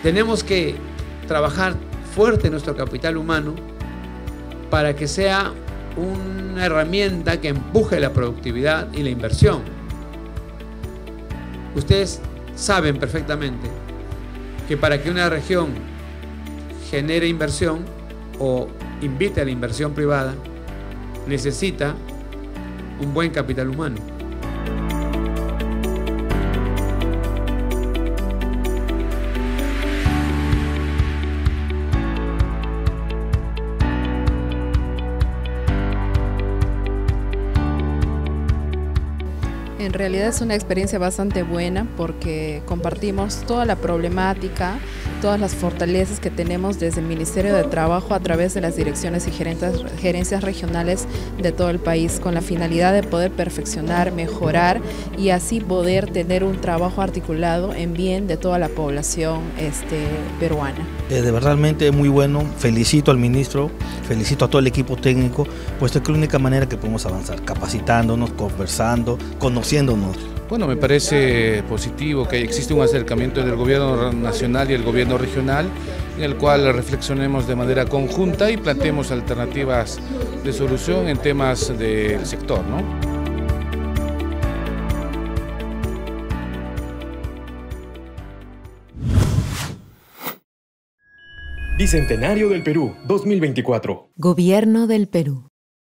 Tenemos que trabajar fuerte nuestro capital humano para que sea una herramienta que empuje la productividad y la inversión. Ustedes saben perfectamente que para que una región genere inversión o invite a la inversión privada, necesita un buen capital humano. En realidad es una experiencia bastante buena porque compartimos toda la problemática, todas las fortalezas que tenemos desde el Ministerio de Trabajo a través de las direcciones y gerencias regionales de todo el país, con la finalidad de poder perfeccionar, mejorar y así poder tener un trabajo articulado en bien de toda la población peruana. De verdad muy bueno, felicito al ministro, felicito a todo el equipo técnico, puesto que es la única manera que podemos avanzar, capacitándonos, conversando, conociéndonos. Bueno, me parece positivo que existe un acercamiento del gobierno nacional y el gobierno regional, en el cual reflexionemos de manera conjunta y planteemos alternativas de solución en temas del sector, ¿no? Bicentenario del Perú, 2024. Gobierno del Perú.